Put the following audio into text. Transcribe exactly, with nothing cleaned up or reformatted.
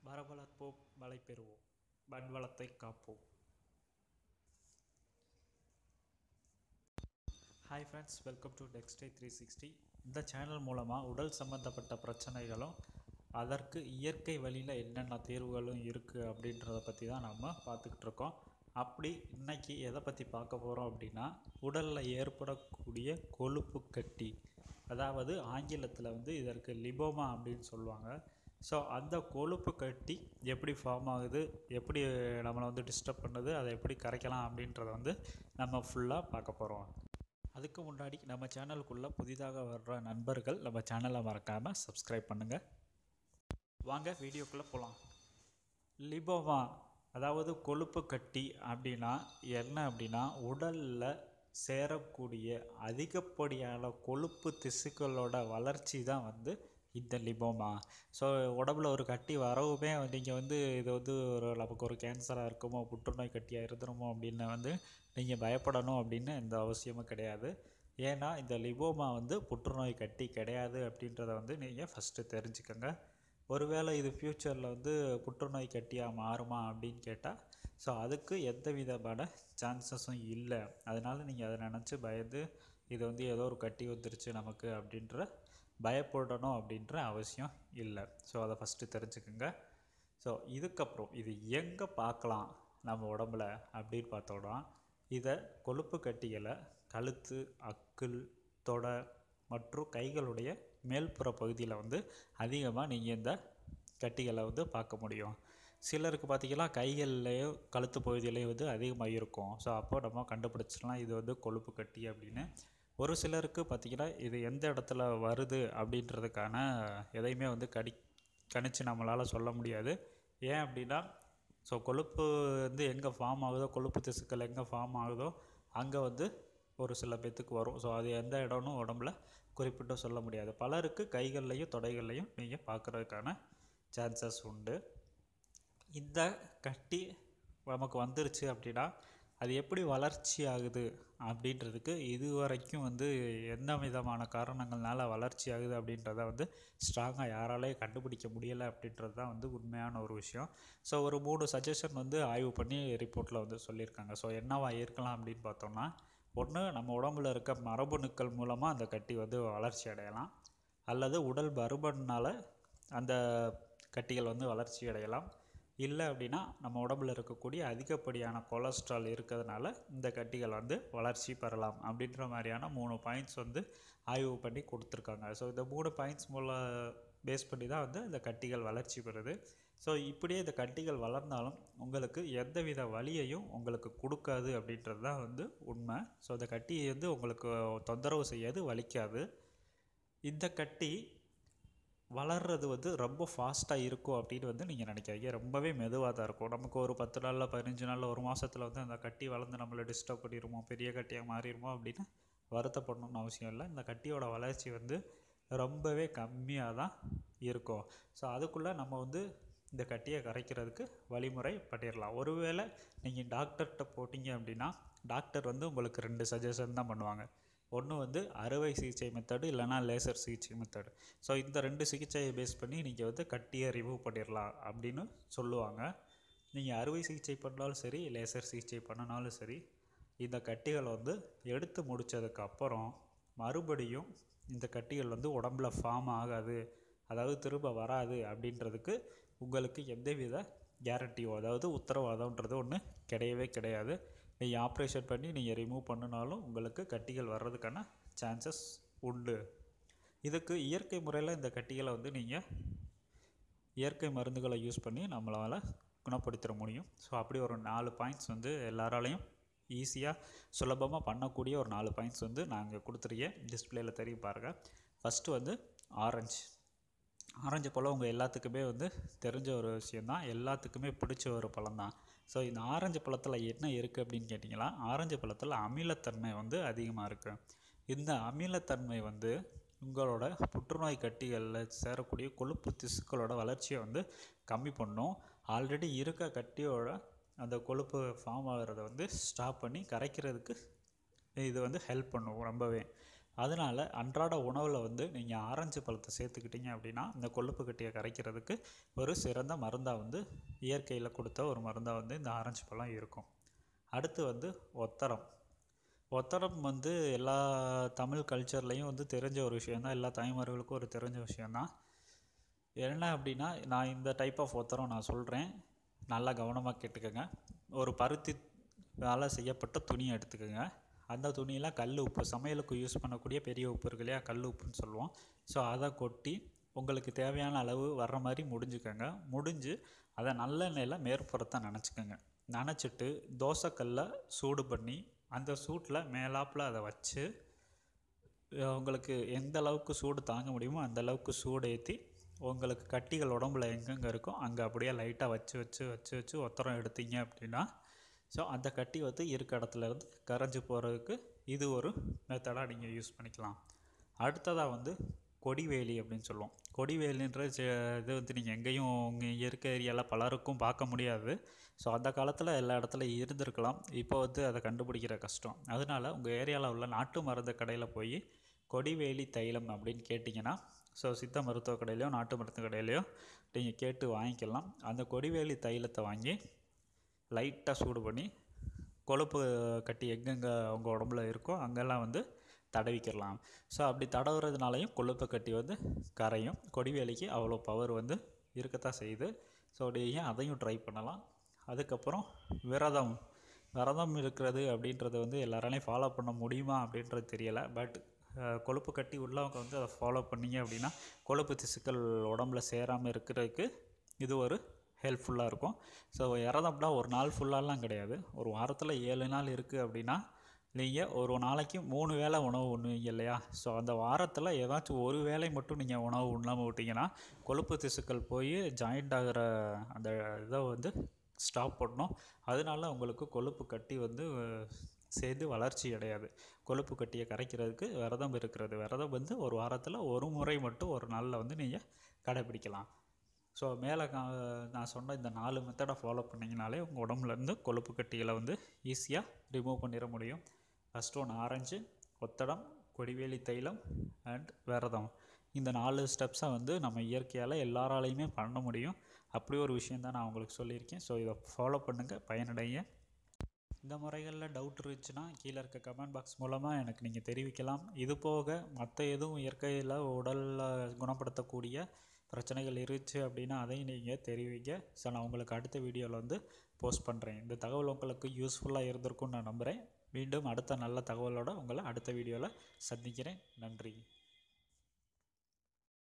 மரவளர்ப்போம் மழை பெறுவோம் மண் வளத்தை காப்போம். ஹாய் ஃப்ரெண்ட்ஸ், வெல்கம் டு டெக்ஸ்டை த்ரீ சிக்ஸ்டி. இந்த சேனல் மூலமாக உடல் சம்மந்தப்பட்ட பிரச்சனைகளும் அதற்கு இயற்கை வழியில் என்னென்ன தீர்வுகளும் இருக்குது அப்படின்றத பற்றி தான் நம்ம பார்த்துக்கிட்டு இருக்கோம். அப்படி இன்றைக்கி எதை பற்றி பார்க்க போகிறோம் அப்படின்னா, உடலில் ஏற்படக்கூடிய கொழுப்பு கட்டி, அதாவது ஆங்கிலத்தில் வந்து இதற்கு லிபோமா அப்படின்னு சொல்லுவாங்க. ஸோ அந்த கொழுப்பு கட்டி எப்படி ஃபார்ம் ஆகுது, எப்படி நம்மளை வந்து டிஸ்டர்ப் பண்ணுது, அதை எப்படி கரைக்கலாம் அப்படின்றத வந்து நம்ம ஃபுல்லாக பார்க்க போகிறோம். அதுக்கு முன்னாடி நம்ம சேனலுக்குள்ளே புதிதாக வர்ற நண்பர்கள் நம்ம சேனலை மறக்காமல் சப்ஸ்கிரைப் பண்ணுங்கள். வாங்க வீடியோக்குள்ளே போகலாம். லிபோமா அதாவது கொழுப்பு கட்டி அப்படின்னா என்ன அப்படின்னா, உடலில் சேரக்கூடிய அதிகப்படியான கொழுப்பு திசுக்களோட வளர்ச்சி தான் வந்து இந்த லிபோமா. ஸோ உடம்புல ஒரு கட்டி வரவுமே நீங்கள் வந்து இது வந்து ஒரு நமக்கு ஒரு கேன்சராக இருக்குமோ, புற்றுநோய் கட்டியாக இருந்துருமோ அப்படின்னு வந்து நீங்கள் பயப்படணும் அப்படின்னு எந்த அவசியமும் கிடையாது. ஏன்னா இந்த லிபோமா வந்து புற்றுநோய் கட்டி கிடையாது அப்படின்றத வந்து நீங்கள் ஃபஸ்ட்டு தெரிஞ்சுக்கோங்க. ஒருவேளை இது ஃப்யூச்சரில் வந்து புற்றுநோய் கட்டியாக மாறுமா அப்படின்னு கேட்டால், ஸோ அதுக்கு எந்த விதமான சான்சஸும் இல்லை. அதனால் நீங்கள் அதை நினச்சி பயந்து இது வந்து ஏதோ ஒரு கட்டி வந்துருச்சு நமக்கு அப்படின்ற பயப்படணும் அப்படின்ற அவசியம் இல்லை. ஸோ அதை ஃபஸ்ட்டு தெரிஞ்சுக்கோங்க. ஸோ இதுக்கப்புறம் இது எங்கே பார்க்கலாம் நம்ம உடம்புல அப்படின்னு பார்த்தோன்னா, இதை கொழுப்பு கட்டிகளை கழுத்து, அக்குள், தொடை மற்றும் கைகளுடைய மேல்புற பகுதியில் வந்து அதிகமாக நீங்கள் இந்த கட்டிகளை வந்து பார்க்க முடியும். சிலருக்கு பார்த்திங்கன்னா கைகள்லேயும் கழுத்து பகுதியிலையும் வந்து அதிகமாக இருக்கும். ஸோ அப்போ நம்ம கண்டுபிடிச்சிடலாம் இது வந்து கொழுப்பு கட்டி அப்படின்னு. ஒரு சிலருக்கு பார்த்திங்கன்னா இது எந்த இடத்துல வருது அப்படின்றதுக்கான எதையுமே வந்து கடி கணிச்சு நம்மளால் சொல்ல முடியாது. ஏன் அப்படின்னா, ஸோ கொழுப்பு வந்து எங்கே ஃபார்ம் ஆகுதோ, கொழுப்பு திசுக்கள் எங்கே ஃபார்ம் ஆகுதோ அங்கே வந்து ஒரு சில பேத்துக்கு வரும். ஸோ அது எந்த இடம்னு உடம்புல குறிப்பிட்டு சொல்ல முடியாது. பலருக்கு கைகள்லையும் தொடைகள்லையும் நீங்கள் பார்க்குறதுக்கான சான்சஸ் உண்டு. இந்த கட்டி நமக்கு வந்துருச்சு அப்படின்னா அது எப்படி வளர்ச்சி ஆகுது அப்படின்றதுக்கு இது வரைக்கும் வந்து எந்த விதமான காரணங்கள்னால வளர்ச்சி ஆகுது அப்படின்றத வந்து ஸ்ட்ராங்காக யாராலையும் கண்டுபிடிக்க முடியலை அப்படின்றது தான் வந்து உண்மையான ஒரு விஷயம். ஸோ ஒரு மூணு சஜஷன் வந்து ஆய்வு பண்ணி ரிப்போர்ட்டில் வந்து சொல்லியிருக்காங்க. ஸோ என்னவா இருக்கலாம் அப்படின்னு பார்த்தோம்னா, ஒன்று நம்ம உடம்புல இருக்க மரபணுக்கள் மூலமாக அந்த கட்டி வந்து வளர்ச்சி அடையலாம், அல்லது உடல் பருமனால் அந்த கட்டிகள் வந்து வளர்ச்சி அடையலாம், இல்லை அப்படின்னா நம்ம உடம்புல இருக்கக்கூடிய அதிகப்படியான கொலஸ்ட்ரால் இருக்கிறதுனால இந்த கட்டிகள் வந்து வளர்ச்சி பெறலாம் அப்படின்ற மாதிரியான மூணு பாயிண்ட்ஸ் வந்து ஆய்வு பண்ணி கொடுத்துருக்காங்க. ஸோ இந்த மூணு பாயிண்ட்ஸ் மூலம் பேஸ் பண்ணி தான் வந்து இந்த கட்டிகள் வளர்ச்சி பெறுது. ஸோ இப்படியே இந்த கட்டிகள் வளர்ந்தாலும் உங்களுக்கு எந்தவித வலியையும் உங்களுக்கு கொடுக்காது அப்படின்றது தான் வந்து உண்மை. ஸோ இந்த கட்டியை வந்து உங்களுக்கு தொந்தரவு செய்யாது, வலிக்காது. இந்த கட்டி வளர்கிறது வந்து ரொம்ப ஃபாஸ்ட்டாக இருக்கும் அப்படின்னு வந்து நீங்கள் நினைக்காதீங்க. ரொம்பவே மெதுவாக தான் இருக்கும். நமக்கு ஒரு பத்து நாளில், பதினஞ்சு நாளில், ஒரு மாதத்தில் வந்து அந்த கட்டி வளர்ந்து நம்மளை டிஸ்டர்ப் பண்ணிடுமோ, பெரிய கட்டியாக மாறிடுமோ அப்படின்னு வருத்தப்படணும்னு அவசியம் இல்லை. இந்த கட்டியோட வளர்ச்சி வந்து ரொம்பவே கம்மியாக தான் இருக்கும். ஸோ அதுக்குள்ளே நம்ம வந்து இந்த கட்டியை கரைக்கிறதுக்கு வழிமுறை பண்ணிடலாம். ஒருவேளை நீங்கள் டாக்டர்கிட்ட போட்டிங்க அப்படின்னா டாக்டர் வந்து உங்களுக்கு ரெண்டு சஜஷன் தான் பண்ணுவாங்க. ஒன்று வந்து அறுவை சிகிச்சை மெத்தடு, இல்லைனா லேசர் சிகிச்சை மெத்தடு. ஸோ இந்த ரெண்டு சிகிச்சையை பேஸ் பண்ணி நீங்கள் வந்து கட்டியை ரிமூவ் பண்ணிடலாம் அப்படின்னு சொல்லுவாங்க. நீங்கள் அறுவை சிகிச்சை பண்ணாலும் சரி, லேசர் சிகிச்சை பண்ணினாலும் சரி, இந்த கட்டிகளை வந்து எடுத்து முடித்ததுக்கு அப்புறம் மறுபடியும் இந்த கட்டிகள் வந்து உடம்புல ஃபார்ம் ஆகாது, அதாவது திரும்ப வராது அப்படின்றதுக்கு உங்களுக்கு எந்தவித கேரண்டியோ, அதாவது உத்தரவாதம்ன்றது ஒன்று கிடையவே கிடையாது. நீங்கள் ஆப்ரேஷன் பண்ணி நீங்கள் ரிமூவ் பண்ணினாலும் உங்களுக்கு கட்டிகள் வர்றதுக்கான சான்சஸ் உண்டு. இதுக்கு இயற்கை முறையில் இந்த கட்டிகளை வந்து நீங்கள் இயற்கை மருந்துகளை யூஸ் பண்ணி நம்மளால் குணப்படுத்த முடியும். ஸோ அப்படி ஒரு நாலு பாயிண்ட்ஸ் வந்து எல்லாராலையும் ஈஸியாக சுலபமாக பண்ணக்கூடிய ஒரு நாலு பாயிண்ட்ஸ் வந்து நாங்கள் கொடுத்துருக்கேன். டிஸ்பிளேயில் தெரியும் பாருங்கள். ஃபஸ்ட்டு வந்து ஆரஞ்சு. ஆரஞ்சு பழம் உங்கள் எல்லாத்துக்குமே வந்து தெரிஞ்ச ஒரு விஷயந்தான், எல்லாத்துக்குமே பிடிச்ச ஒரு பழம் தான். ஸோ இந்த ஆரஞ்சு பழத்தில் என்ன இருக்குது அப்படின்னு கேட்டிங்கன்னா, ஆரஞ்சு பழத்தில் அமிலத்தன்மை வந்து அதிகமாக இருக்குது. இந்த அமிலத்தன்மை வந்து உங்களோட புற்றுநோய் கட்டிகளில் சேரக்கூடிய கொழுப்பு திசுக்களோட வளர்ச்சியை வந்து கம்மி பண்ணும். ஆல்ரெடி இருக்க கட்டியோட அந்த கொழுப்பு ஃபார்ம் ஆகிறத வந்து ஸ்டாப் பண்ணி கரைக்கிறதுக்கு இது வந்து ஹெல்ப் பண்ணும் ரொம்பவே. அதனால் அன்றாட உணவில் வந்து நீங்கள் ஆரஞ்சு பழத்தை சேர்த்துக்கிட்டீங்க அப்படின்னா இந்த கொழுப்பு கட்டியை கரைக்கிறதுக்கு ஒரு சிறந்த மருந்தாக வந்து இயற்கையில் கொடுத்த ஒரு மருந்தாக வந்து இந்த ஆரஞ்சு பழம் இருக்கும். அடுத்து வந்து ஒத்தரம். ஒத்தரம் வந்து எல்லா தமிழ் கல்ச்சர்லேயும் வந்து தெரிஞ்ச ஒரு விஷயந்தான், எல்லா தாய்மார்களுக்கும் ஒரு தெரிஞ்ச விஷயந்தான். என்ன அப்படின்னா, நான் இந்த டைப் ஆஃப் ஒத்தரம் நான் சொல்கிறேன், நல்லா கவனமாக கேட்டுக்கோங்க. ஒரு பருத்தி வேலை செய்யப்பட்ட துணியை எடுத்துக்கோங்க. அந்த துணியில் கல் உப்பு, சமையலுக்கு யூஸ் பண்ணக்கூடிய பெரிய உப்பு இருக்கு இல்லையா, கல் உப்புன்னு சொல்லுவோம். ஸோ அதை கொட்டி உங்களுக்கு தேவையான அளவு வர்ற மாதிரி முடிஞ்சுக்கோங்க. முடிஞ்சு அதை நல்லெண்ணெயில் மேற்புறத்தை நனைச்சிக்கோங்க. நனைச்சிட்டு தோசைக்கல்லை சூடு பண்ணி அந்த சூட்டில் மேலாப்பில் அதை வச்சு உங்களுக்கு எந்த அளவுக்கு சூடு தாங்க முடியுமோ அந்த அளவுக்கு சூடு ஏற்றி உங்களுக்கு கட்டிகள் உடம்புல எங்கெங்கே இருக்கோ அங்கே அப்படியே லைட்டாக வச்சு வச்சு வச்சு வச்சு ஒத்தரம் எடுத்தீங்க அப்படின்னா ஸோ அந்த கட்டி வந்து இருக்க இடத்துலேருந்து கரைஞ்சி போகிறதுக்கு இது ஒரு மெத்தடாக நீங்கள் யூஸ் பண்ணிக்கலாம். அடுத்ததாக வந்து கொடிவேலி அப்படின்னு சொல்லுவோம். கொடிவேலின்ற இது வந்து நீங்கள் எங்கேயும் உங்கள் இருக்க ஏரியாவில் பலருக்கும் பார்க்க முடியாது. ஸோ அந்த காலத்தில் எல்லா இடத்துலையும் இருந்திருக்கலாம், இப்போ வந்து அதை கண்டுபிடிக்கிற கஷ்டம். அதனால் உங்கள் ஏரியாவில் உள்ள நாட்டு மருந்து கடையில் போய் கொடிவேலி தைலம் அப்படின்னு கேட்டிங்கன்னா, ஸோ சித்த மருத்துவ கடையிலையோ நாட்டு மருத்துவ கடையிலையோ நீங்கள் கேட்டு வாங்கிக்கலாம். அந்த கொடிவேலி தைலத்தை வாங்கி லைட்டாக சூடு பண்ணி கொழுப்பு கட்டி எங்கெங்கே உங்கள் உடம்புல இருக்கோ அங்கெல்லாம் வந்து தடவிக்கிடலாம். ஸோ அப்படி தடவுறதுனாலையும் கொழுப்பு கட்டி வந்து கரையும். கொடிவேலிக்கு அவ்வளோ பவர் வந்து இருக்கத்தான் செய்யுது. ஸோ நீங்கள் அதையும் ட்ரை பண்ணலாம். அதுக்கப்புறம் விரதம் விரதம் இருக்கிறது அப்படின்றது வந்து எல்லாராலையும் ஃபாலோ பண்ண முடியுமா அப்படின்றது தெரியலை. பட் கொழுப்பு கட்டி உள்ளவங்க வந்து அதை ஃபாலோ பண்ணிங்க அப்படின்னா கொழுப்பு திசுக்கள் உடம்புல சேராமல் இருக்கிறதுக்கு இது ஒரு ஹெல்ப்ஃபுல்லாக இருக்கும். ஸோ விரதம்னா ஒரு நாள் ஃபுல்லாலாம் கிடையாது, ஒரு வாரத்தில் ஏழு நாள் இருக்குது அப்படின்னா நீங்கள் ஒரு நாளைக்கு மூணு வேளை உணவு உண்ணுவீங்க இல்லையா. ஸோ அந்த வாரத்தில் ஏதாச்சும் ஒரு வேளை மட்டும் நீங்கள் உணவு உண்ணாமல் விட்டிங்கன்னா கொழுப்பு திசுக்கள் போய் ஜாயிண்ட் ஆகிற அந்த இதை வந்து ஸ்டாப் பண்ணணும். அதனால உங்களுக்கு கொழுப்பு கட்டி வந்து சேர்ந்து வளர்ச்சி அடையாது. கொழுப்பு கட்டியை கரைக்கிறதுக்கு விரதம் இருக்கிறது. விரதம் வந்து ஒரு வாரத்தில் ஒரு முறை மட்டும் ஒரு நாளில் வந்து நீங்கள் கடைப்பிடிக்கலாம். ஸோ மேலே நான் சொன்ன இந்த நாலு மெத்தடை ஃபாலோ பண்ணிங்கனாலே உங்கள் உடம்புலேருந்து கொழுப்பு கட்டிகளை வந்து ஈஸியாக ரிமூவ் பண்ணிட முடியும். ஃபஸ்ட் ஒன் ஆரஞ்சு, ஒத்தடம், கொடிவேலி தைலம் அண்ட் விரதம். இந்த நாலு ஸ்டெப்ஸை வந்து நம்ம இயற்கையால் எல்லாராலையுமே பண்ண முடியும். அப்படி ஒரு விஷயந்தான் நான் உங்களுக்கு சொல்லியிருக்கேன். ஸோ இதை ஃபாலோ பண்ணுங்கள், பயனடைங்க. இந்த முறைகளில் டவுட் இருந்துச்சுன்னா கீழே இருக்க கமெண்ட் பாக்ஸ் மூலமாக எனக்கு நீங்கள் தெரிவிக்கலாம். இது போக மற்ற எதுவும் இயற்கையில் உடலில் குணப்படுத்தக்கூடிய பிரச்சனைகள் இருந்துச்சு அப்படின்னா அதையும் நீங்கள் தெரிவிங்க. ஸோ நான் உங்களுக்கு அடுத்த வீடியோவில் வந்து போஸ்ட் பண்ணுறேன். இந்த தகவல் உங்களுக்கு யூஸ்ஃபுல்லாக இருந்திருக்கும்னு நான் நம்புகிறேன். மீண்டும் அடுத்த நல்ல தகவலோடு உங்களை அடுத்த வீடியோவில் சந்திக்கிறேன். நன்றி.